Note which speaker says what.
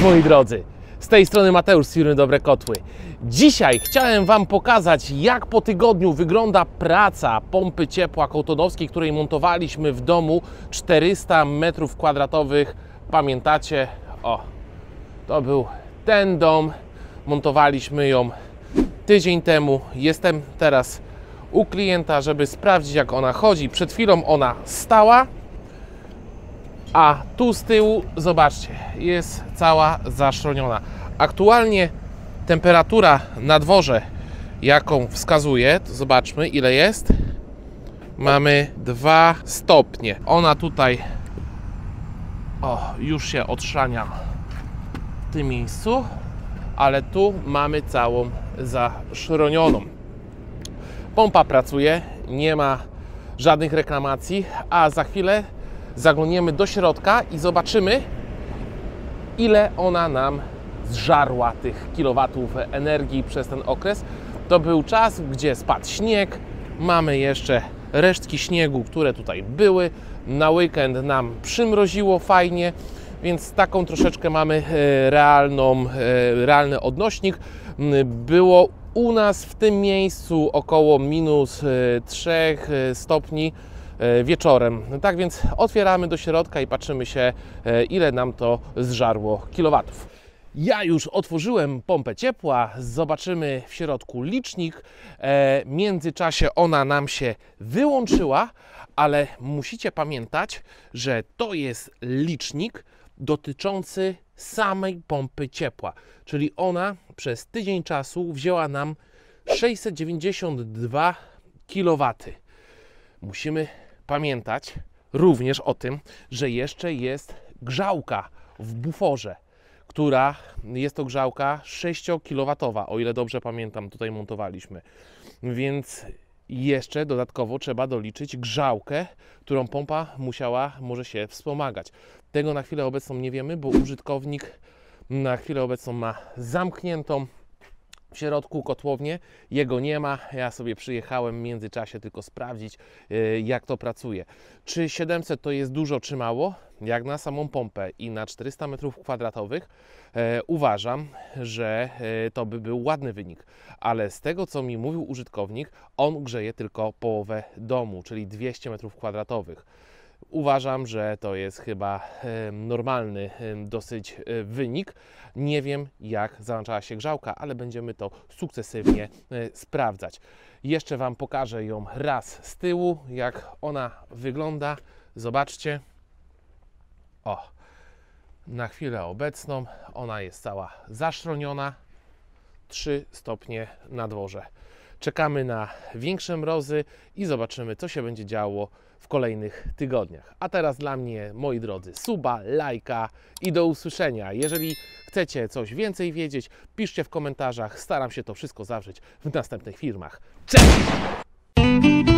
Speaker 1: Cześć moi drodzy, z tej strony Mateusz z firmy Dobre Kotły. Dzisiaj chciałem Wam pokazać, jak po tygodniu wygląda praca pompy ciepła kołtonowskiej, której montowaliśmy w domu 400 m2. Pamiętacie? O, to był ten dom, montowaliśmy ją tydzień temu. Jestem teraz u klienta, żeby sprawdzić, jak ona chodzi. Przed chwilą ona stała, a tu z tyłu, zobaczcie, jest cała zaszroniona. Aktualnie temperatura na dworze, jaką wskazuje, to zobaczmy ile jest. Mamy 2 stopnie. Ona tutaj już się odszrania w tym miejscu, ale tu mamy całą zaszronioną. Pompa pracuje, nie ma żadnych reklamacji, a za chwilę zaglądniemy do środka i zobaczymy, ile ona nam zżarła tych kilowatów energii przez ten okres. To był czas, gdzie spadł śnieg, mamy jeszcze resztki śniegu, które tutaj były. Na weekend nam przymroziło fajnie, więc taką troszeczkę mamy realny odnośnik. Było u nas w tym miejscu około -3 stopni wieczorem. Tak więc otwieramy do środka i patrzymy się, ile nam to zżarło kilowatów. Ja już otworzyłem pompę ciepła, zobaczymy w środku licznik. W międzyczasie ona nam się wyłączyła, ale musicie pamiętać, że to jest licznik dotyczący samej pompy ciepła, czyli ona przez tydzień czasu wzięła nam 692 kW. Musimy pamiętać również o tym, że jeszcze jest grzałka w buforze, która jest to grzałka 6 kW, o ile dobrze pamiętam, tutaj montowaliśmy. Więc jeszcze dodatkowo trzeba doliczyć grzałkę, którą pompa może się wspomagać. Tego na chwilę obecną nie wiemy, bo użytkownik na chwilę obecną ma zamkniętą w środku kotłownię, jego nie ma. Ja sobie przyjechałem w międzyczasie tylko sprawdzić, jak to pracuje. Czy 700 to jest dużo, czy mało? Jak na samą pompę i na 400 m2 uważam, że to by był ładny wynik. Ale z tego, co mi mówił użytkownik, on grzeje tylko połowę domu, czyli 200 m2. Uważam, że to jest chyba normalny dosyć wynik. Nie wiem, jak załączała się grzałka, ale będziemy to sukcesywnie sprawdzać. Jeszcze Wam pokażę ją raz z tyłu, jak ona wygląda. Zobaczcie. O, na chwilę obecną ona jest cała zaszroniona. 3 stopnie na dworze. Czekamy na większe mrozy i zobaczymy, co się będzie działo w kolejnych tygodniach. A teraz dla mnie, moi drodzy, suba, lajka i do usłyszenia. Jeżeli chcecie coś więcej wiedzieć, piszcie w komentarzach. Staram się to wszystko zawrzeć w następnych filmach. Cześć!